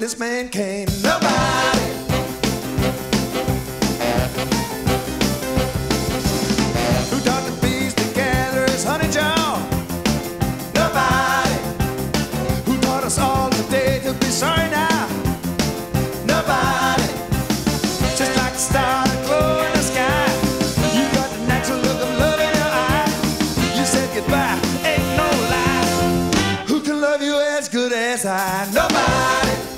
this man came. Nobody. Who taught the bees to gather his honey jar? Nobody. Who taught us all today to be sorry now? Nobody. Just like the star that glow in the sky, you got the natural look of love in your eye. You said goodbye, ain't no lie. Who can love you as good as I? Nobody.